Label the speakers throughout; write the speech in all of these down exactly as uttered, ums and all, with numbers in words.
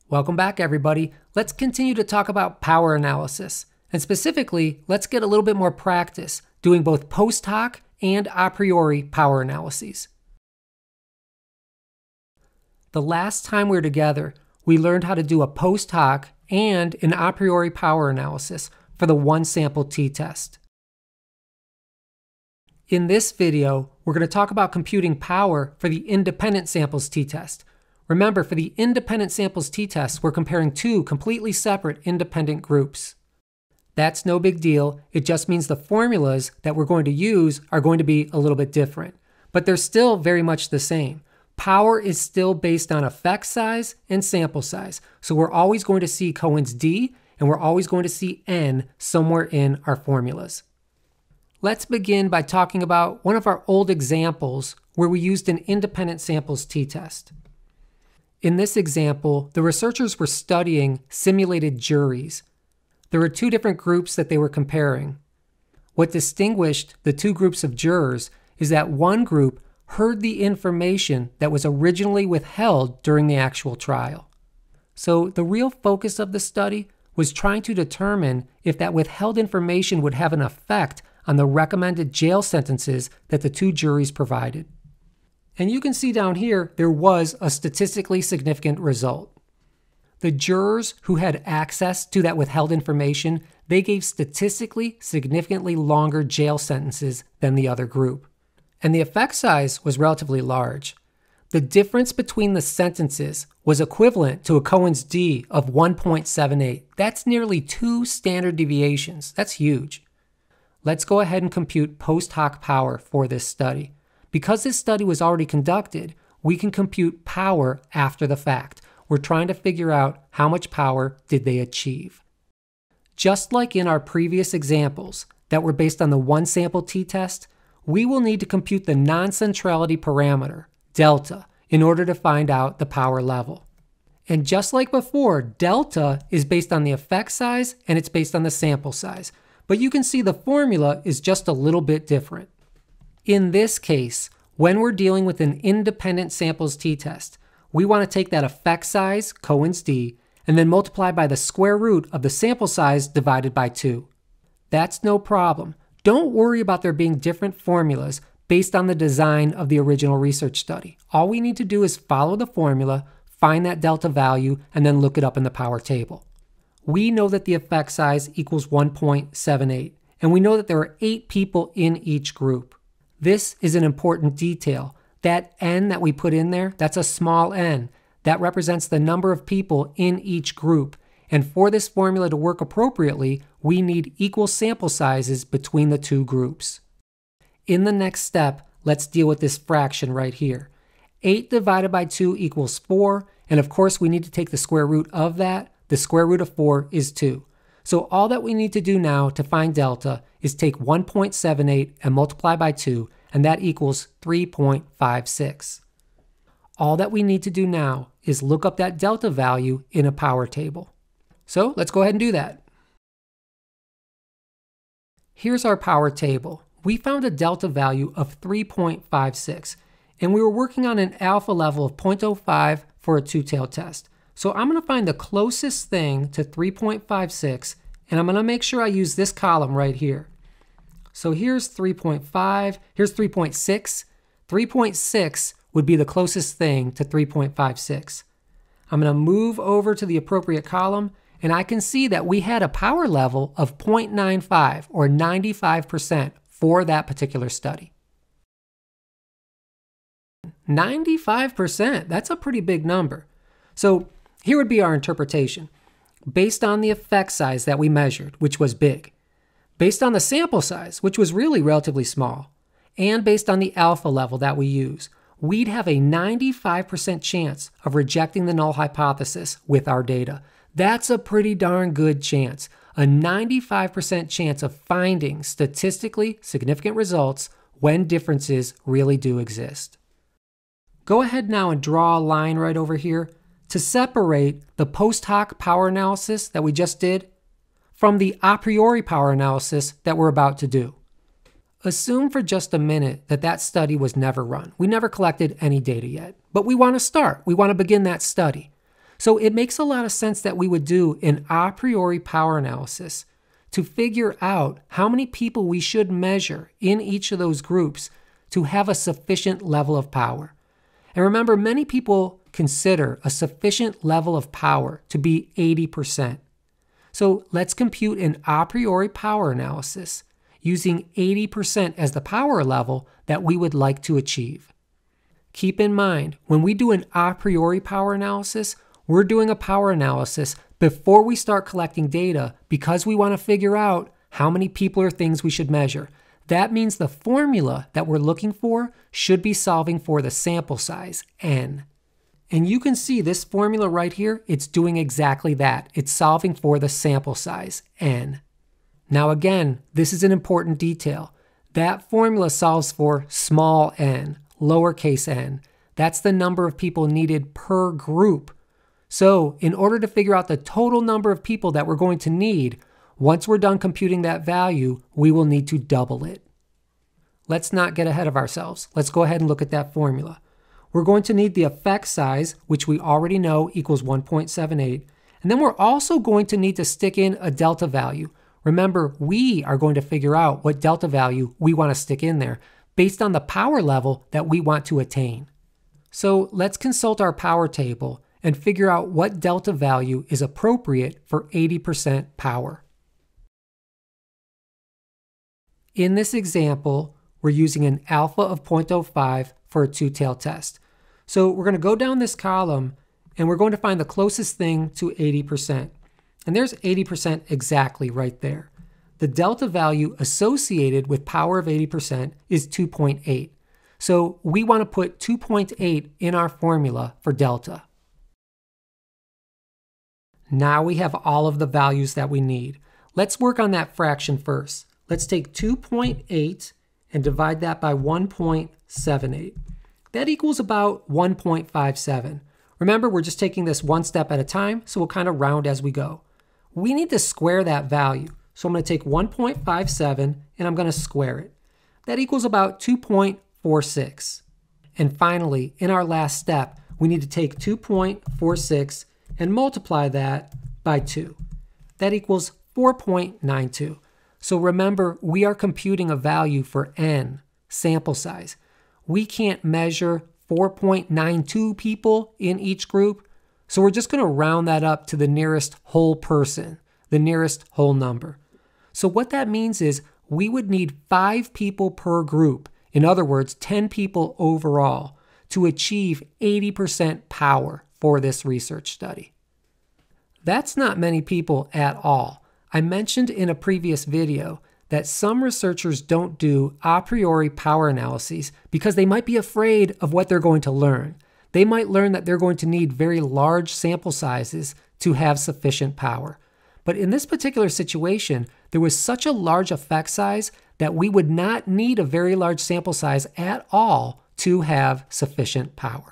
Speaker 1: Welcome back, everybody. Let's continue to talk about power analysis. And specifically, let's get a little bit more practice doing both post hoc and a priori power analyses. The last time we were together, we learned how to do a post hoc and an a priori power analysis for the one sample t-test. In this video, we're going to talk about computing power for the independent samples t-test. Remember, for the independent samples t-test, we're comparing two completely separate independent groups. That's no big deal. It just means the formulas that we're going to use are going to be a little bit different, but they're still very much the same. Power is still based on effect size and sample size. So we're always going to see Cohen's d, and we're always going to see n somewhere in our formulas. Let's begin by talking about one of our old examples where we used an independent samples t-test. In this example, the researchers were studying simulated juries. There were two different groups that they were comparing. What distinguished the two groups of jurors is that one group heard the information that was originally withheld during the actual trial. So the real focus of the study was trying to determine if that withheld information would have an effect on the recommended jail sentences that the two juries provided. And you can see down here, there was a statistically significant result. The jurors who had access to that withheld information, they gave statistically significantly longer jail sentences than the other group. And the effect size was relatively large. The difference between the sentences was equivalent to a Cohen's d of one point seven eight. That's nearly two standard deviations. That's huge. Let's go ahead and compute post hoc power for this study. Because this study was already conducted, we can compute power after the fact. We're trying to figure out how much power did they achieve. Just like in our previous examples that were based on the one sample t-test, we will need to compute the non-centrality parameter, delta, in order to find out the power level. And just like before, delta is based on the effect size and it's based on the sample size. But you can see the formula is just a little bit different. In this case, when we're dealing with an independent samples t-test, we want to take that effect size, Cohen's d, and then multiply by the square root of the sample size divided by two. That's no problem. Don't worry about there being different formulas based on the design of the original research study. All we need to do is follow the formula, find that delta value, and then look it up in the power table. We know that the effect size equals one point seven eight, and we know that there are eight people in each group. This is an important detail. That n that we put in there, that's a small n. That represents the number of people in each group. And for this formula to work appropriately, we need equal sample sizes between the two groups. In the next step, let's deal with this fraction right here. eight divided by two equals four, and of course we need to take the square root of that. The square root of four is two. So all that we need to do now to find delta is take one point seven eight and multiply by two, and that equals three point five six. All that we need to do now is look up that delta value in a power table. So let's go ahead and do that. Here's our power table. We found a delta value of three point five six, and we were working on an alpha level of zero point zero five for a two-tailed test. So I'm going to find the closest thing to three point five six, and I'm going to make sure I use this column right here. So here's three point five, here's three point six. three point six would be the closest thing to three point five six. I'm going to move over to the appropriate column, and I can see that we had a power level of zero point nine five, or ninety-five percent, for that particular study. ninety-five percent, that's a pretty big number. So here would be our interpretation. Based on the effect size that we measured, which was big, based on the sample size, which was really relatively small, and based on the alpha level that we use, we'd have a ninety-five percent chance of rejecting the null hypothesis with our data. That's a pretty darn good chance. A ninety-five percent chance of finding statistically significant results when differences really do exist. Go ahead now and draw a line right over here to separate the post hoc power analysis that we just did from the a priori power analysis that we're about to do. Assume for just a minute that that study was never run. We never collected any data yet, but we want to start. We want to begin that study. So it makes a lot of sense that we would do an a priori power analysis to figure out how many people we should measure in each of those groups to have a sufficient level of power. And remember, many people consider a sufficient level of power to be eighty percent. So let's compute an a priori power analysis using eighty percent as the power level that we would like to achieve. Keep in mind, when we do an a priori power analysis, we're doing a power analysis before we start collecting data because we want to figure out how many people or things we should measure. That means the formula that we're looking for should be solving for the sample size, n. And you can see this formula right here, it's doing exactly that. It's solving for the sample size, n. Now again, this is an important detail. That formula solves for small n, lowercase n. That's the number of people needed per group. So in order to figure out the total number of people that we're going to need, once we're done computing that value, we will need to double it. Let's not get ahead of ourselves. Let's go ahead and look at that formula. We're going to need the effect size, which we already know equals one point seven eight. And then we're also going to need to stick in a delta value. Remember, we are going to figure out what delta value we want to stick in there based on the power level that we want to attain. So let's consult our power table and figure out what delta value is appropriate for eighty percent power. In this example, we're using an alpha of zero point zero five for a two-tailed test. So we're going to go down this column and we're going to find the closest thing to eighty percent. And there's eighty percent exactly right there. The delta value associated with power of eighty percent is two point eight. So we want to put two point eight in our formula for delta. Now we have all of the values that we need. Let's work on that fraction first. Let's take two point eight and divide that by one point seven eight. That equals about one point five seven. Remember, we're just taking this one step at a time, so we'll kind of round as we go. We need to square that value. So I'm going to take one point five seven and I'm going to square it. That equals about two point four six. And finally, in our last step, we need to take two point four six and multiply that by two. That equals four point nine two. So remember, we are computing a value for n, sample size. We can't measure four point nine two people in each group, so we're just going to round that up to the nearest whole person, the nearest whole number. So what that means is we would need five people per group, in other words, ten people overall, to achieve eighty percent power for this research study. That's not many people at all. I mentioned in a previous video that some researchers don't do a priori power analyses because they might be afraid of what they're going to learn. They might learn that they're going to need very large sample sizes to have sufficient power. But in this particular situation, there was such a large effect size that we would not need a very large sample size at all to have sufficient power.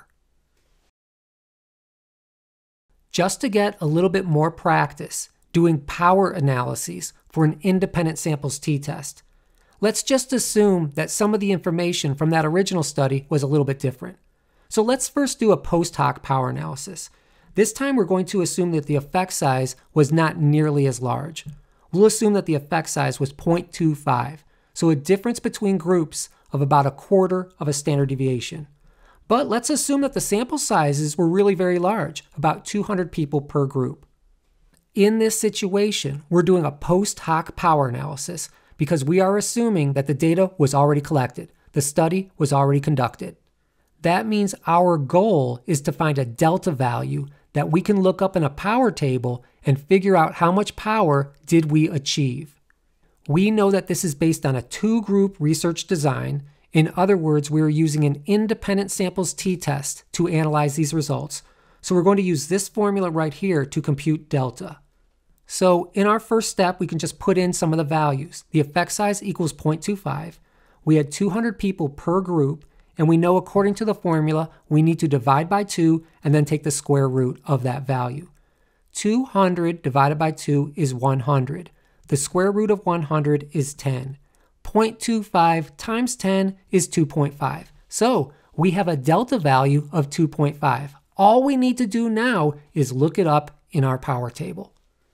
Speaker 1: Just to get a little bit more practice doing power analyses for an independent samples t-test, let's just assume that some of the information from that original study was a little bit different. So let's first do a post-hoc power analysis. This time we're going to assume that the effect size was not nearly as large. We'll assume that the effect size was zero point two five, so a difference between groups of about a quarter of a standard deviation. But let's assume that the sample sizes were really very large, about two hundred people per group. In this situation, we're doing a post-hoc power analysis because we are assuming that the data was already collected, the study was already conducted. That means our goal is to find a delta value that we can look up in a power table and figure out how much power did we achieve. We know that this is based on a two-group research design. In other words, we're using an independent samples t-test to analyze these results. So we're going to use this formula right here to compute delta. So in our first step, we can just put in some of the values. The effect size equals zero point two five. We had two hundred people per group, and we know according to the formula, we need to divide by two and then take the square root of that value. two hundred divided by two is one hundred. The square root of one hundred is ten. zero point two five times ten is two point five. So we have a delta value of two point five. All we need to do now is look it up in our power table.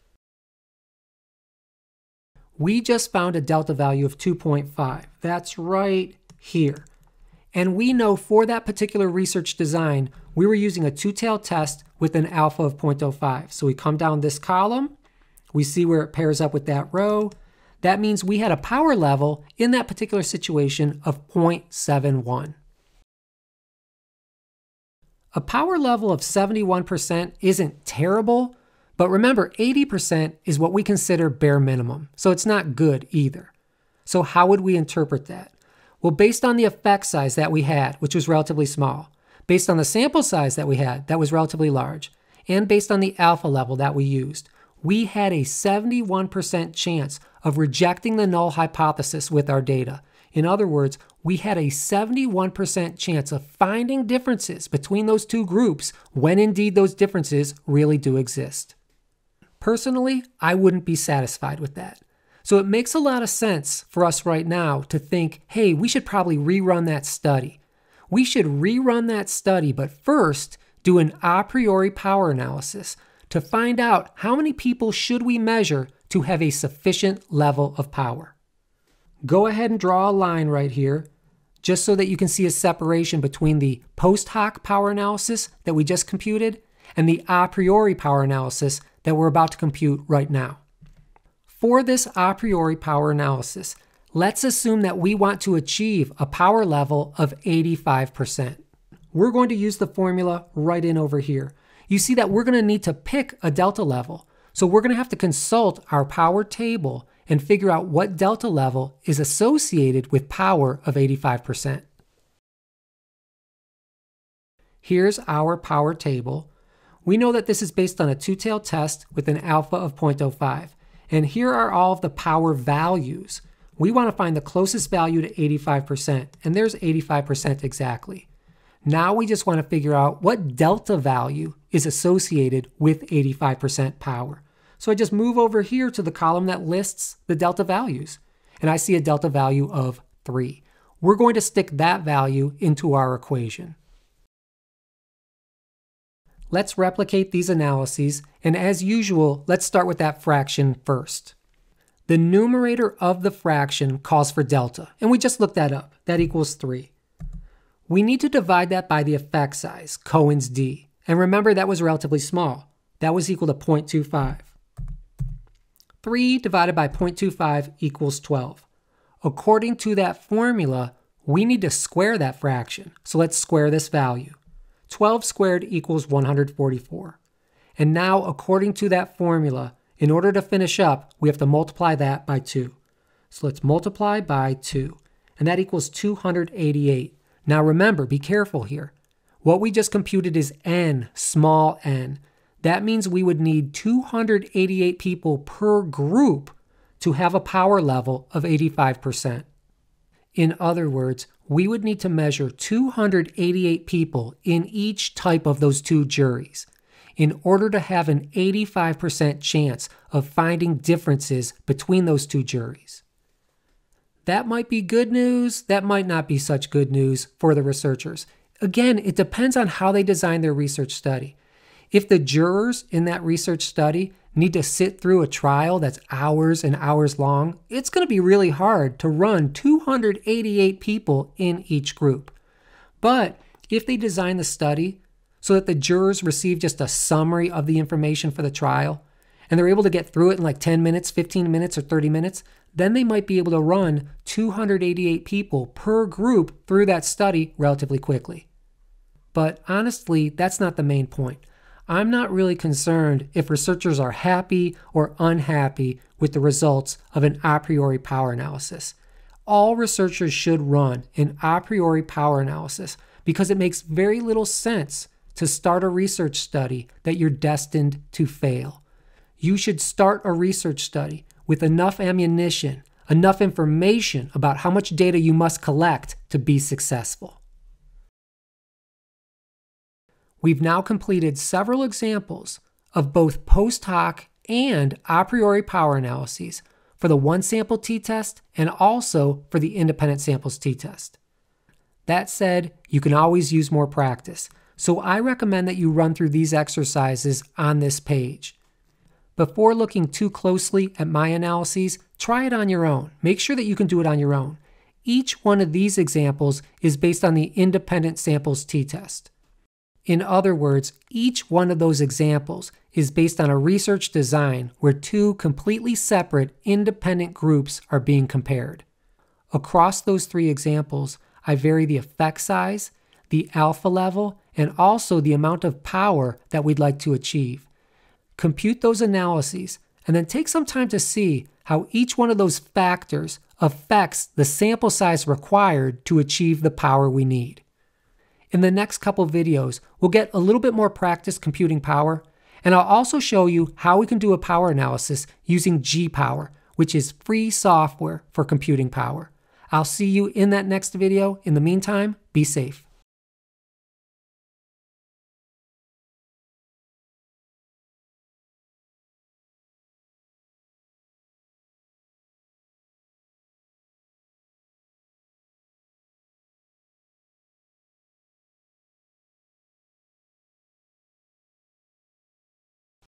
Speaker 1: We just found a delta value of two point five. That's right here. And we know for that particular research design, we were using a two-tailed test with an alpha of zero point zero five. So we come down this column, we see where it pairs up with that row. That means we had a power level in that particular situation of zero point seven one. A power level of seventy-one percent isn't terrible, but remember, eighty percent is what we consider bare minimum, so it's not good either. So how would we interpret that? Well, based on the effect size that we had, which was relatively small, based on the sample size that we had, that was relatively large, and based on the alpha level that we used, we had a seventy-one percent chance of rejecting the null hypothesis with our data. In other words, we had a seventy-one percent chance of finding differences between those two groups when indeed those differences really do exist. Personally, I wouldn't be satisfied with that. So it makes a lot of sense for us right now to think, hey, we should probably rerun that study. We should rerun that study, but first do an a priori power analysis to find out how many people should we measure to have a sufficient level of power. Go ahead and draw a line right here, just so that you can see a separation between the post-hoc power analysis that we just computed and the a priori power analysis that we're about to compute right now. For this a priori power analysis, let's assume that we want to achieve a power level of eighty-five percent. We're going to use the formula right in over here. You see that we're going to need to pick a delta level. So we're going to have to consult our power table and figure out what delta level is associated with power of eighty-five percent. Here's our power table. We know that this is based on a two-tailed test with an alpha of zero point zero five. And here are all of the power values. We want to find the closest value to eighty-five percent, and there's eighty-five percent exactly. Now we just want to figure out what delta value is associated with eighty-five percent power. So I just move over here to the column that lists the delta values, and I see a delta value of three. We're going to stick that value into our equation. Let's replicate these analyses, and as usual, let's start with that fraction first. The numerator of the fraction calls for delta, and we just looked that up. That equals three. We need to divide that by the effect size, Cohen's d, and remember that was relatively small. That was equal to zero point two five. three divided by zero point two five equals twelve. According to that formula, we need to square that fraction, so let's square this value. twelve squared equals one hundred forty-four. And now, according to that formula, in order to finish up, we have to multiply that by two. So let's multiply by two, and that equals two hundred eighty-eight. Now remember, be careful here. What we just computed is n, small n. That means we would need two hundred eighty-eight people per group to have a power level of eighty-five percent. In other words, we would need to measure two hundred eighty-eight people in each type of those two juries in order to have an eighty-five percent chance of finding differences between those two juries. That might be good news, that might not be such good news for the researchers. Again, it depends on how they design their research study. If the jurors in that research study need to sit through a trial that's hours and hours long, it's going to be really hard to run two hundred eighty-eight people in each group. But if they design the study so that the jurors receive just a summary of the information for the trial, and they're able to get through it in like ten minutes, fifteen minutes, or thirty minutes, then they might be able to run two hundred eighty-eight people per group through that study relatively quickly. But honestly, that's not the main point. I'm not really concerned if researchers are happy or unhappy with the results of an a priori power analysis. All researchers should run an a priori power analysis because it makes very little sense to start a research study that you're destined to fail. You should start a research study with enough ammunition, enough information about how much data you must collect to be successful. We've now completed several examples of both post-hoc and a priori power analyses for the one-sample t-test and also for the independent samples t-test. That said, you can always use more practice. So I recommend that you run through these exercises on this page. Before looking too closely at my analyses, try it on your own. Make sure that you can do it on your own. Each one of these examples is based on the independent samples t-test. In other words, each one of those examples is based on a research design where two completely separate independent groups are being compared. Across those three examples, I vary the effect size, the alpha level, and also the amount of power that we'd like to achieve. Compute those analyses, and then take some time to see how each one of those factors affects the sample size required to achieve the power we need. In the next couple videos, we'll get a little bit more practice computing power, and I'll also show you how we can do a power analysis using G Power, which is free software for computing power. I'll see you in that next video. In the meantime, be safe.